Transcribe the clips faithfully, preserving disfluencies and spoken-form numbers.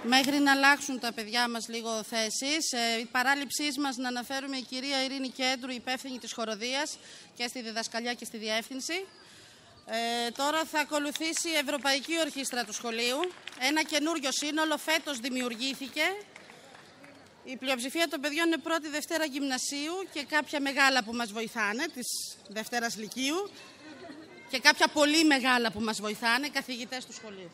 μέχρι να αλλάξουν τα παιδιά μας λίγο θέσεις. Ε, η παράληψής μας να αναφέρουμε η κυρία Ειρήνη Κέντρου, υπεύθυνη της χοροδίας και στη διδασκαλιά και στη διεύθυνση. Ε, τώρα θα ακολουθήσει η Ευρωπαϊκή Ορχήστρα του Σχολείου. Ένα καινούριο σύνολο φέτος δημιουργήθηκε. Η πλειοψηφία των παιδιών είναι πρώτη Δευτέρα Γυμνασίου και κάποια μεγάλα που μας βοηθάνε, της Δευτέρας Λυκείου, και κάποια πολύ μεγάλα που μας βοηθάνε, καθηγητές του σχολείου.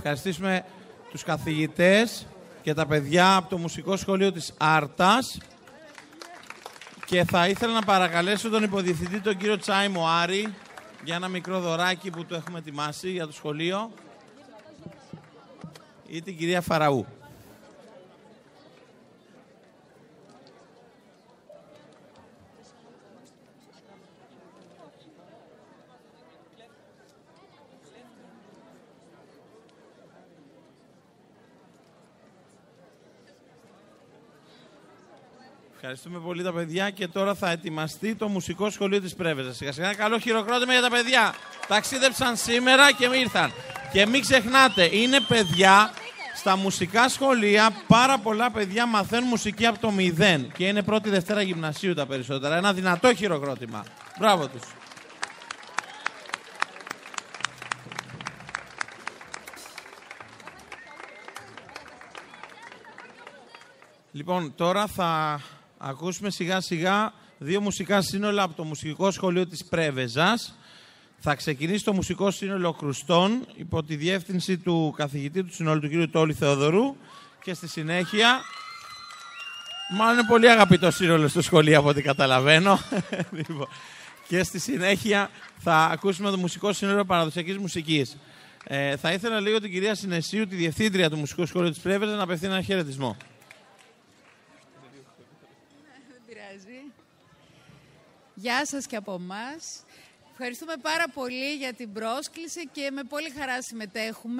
ευχαριστήσουμε τους καθηγητές και τα παιδιά από το Μουσικό Σχολείο της Άρτας. Και θα ήθελα να παρακαλέσω τον υποδιευθυντή, τον κύριο Τσάιμο Άρη, για ένα μικρό δωράκι που το έχουμε ετοιμάσει για το σχολείο, ή την κυρία Φαραού. Ευχαριστούμε πολύ τα παιδιά και τώρα θα ετοιμαστεί το Μουσικό Σχολείο της Πρέβεζας. Σιγά σιγά, καλό χειροκρότημα για τα παιδιά. Ταξίδεψαν σήμερα και ήρθαν. Και μην ξεχνάτε, είναι παιδιά στα μουσικά σχολεία, πάρα πολλά παιδιά μαθαίνουν μουσική από το μηδέν. Και είναι πρώτη Δευτέρα γυμνασίου τα περισσότερα. Ένα δυνατό χειροκρότημα. Μπράβο τους. Λοιπόν, τώρα θα ακούσουμε σιγά σιγά δύο μουσικά σύνολα από το Μουσικό Σχολείο της Πρέβεζας. Θα ξεκινήσει το Μουσικό Σύνολο Κρουστών υπό τη διεύθυνση του καθηγητή του συνόλου, του κ. Τόλη Θεοδωρού, και στη συνέχεια, μάλλον είναι πολύ αγαπητό σύνολο στο σχολείο από ό,τι καταλαβαίνω, και στη συνέχεια θα ακούσουμε το Μουσικό Σύνολο Παραδοσιακής Μουσικής. Ε, θα ήθελα λίγο την κυρία Συνεσίου, τη διευθύντρια του Μουσικού Σχολείου της Πρέβεζας, να απευθύνει ένα χαιρετισμό. Γεια σας και από εμάς. Ευχαριστούμε πάρα πολύ για την πρόσκληση και με πολύ χαρά συμμετέχουμε.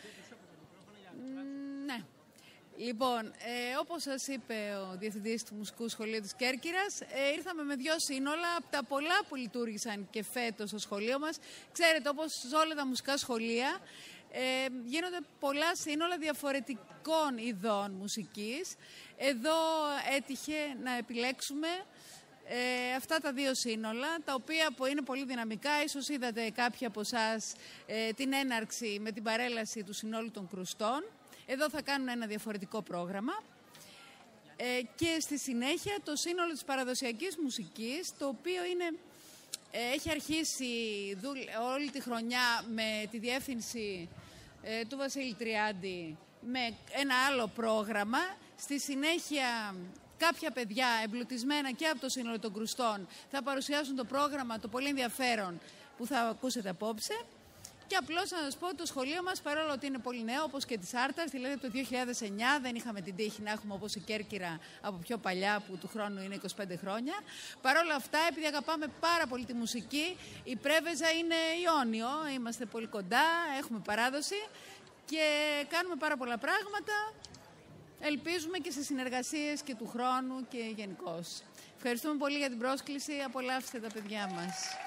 Ναι. Λοιπόν, ε, όπως σας είπε ο Διευθυντής του Μουσικού Σχολείου της Κέρκυρας, ε, ήρθαμε με δύο σύνολα από τα πολλά που λειτουργήσαν και φέτος στο σχολείο μας. Ξέρετε, όπως σε όλα τα μουσικά σχολεία, ε, γίνονται πολλά σύνολα διαφορετικών ειδών μουσικής. Εδώ έτυχε να επιλέξουμε Ε, αυτά τα δύο σύνολα, τα οποία που είναι πολύ δυναμικά. Ίσως είδατε κάποιοι από εσάς ε, την έναρξη με την παρέλαση του συνόλου των Κρουστών. Εδώ θα κάνουν ένα διαφορετικό πρόγραμμα. Ε, και στη συνέχεια το σύνολο της παραδοσιακής μουσικής, το οποίο είναι, ε, έχει αρχίσει όλη τη χρονιά με τη διεύθυνση ε, του Βασίλη Τριάντη με ένα άλλο πρόγραμμα. Στη συνέχεια κάποια παιδιά εμπλουτισμένα και από το σύνολο των Κρουστών θα παρουσιάσουν το πρόγραμμα, το πολύ ενδιαφέρον που θα ακούσετε απόψε. Και απλώς να σας πω, το σχολείο μας, παρόλο ότι είναι πολύ νέο, όπως και της Άρτας, δηλαδή από το δύο χιλιάδες εννιά, δεν είχαμε την τύχη να έχουμε όπως η Κέρκυρα από πιο παλιά, που του χρόνου είναι είκοσι πέντε χρόνια. Παρόλα αυτά, επειδή αγαπάμε πάρα πολύ τη μουσική, η Πρέβεζα είναι Ιόνιο, είμαστε πολύ κοντά, έχουμε παράδοση και κάνουμε πάρα πολλά πράγματα. Ελπίζουμε και σε συνεργασίες και του χρόνου και γενικώς. Ευχαριστούμε πολύ για την πρόσκληση. Απολαύστε τα παιδιά μας.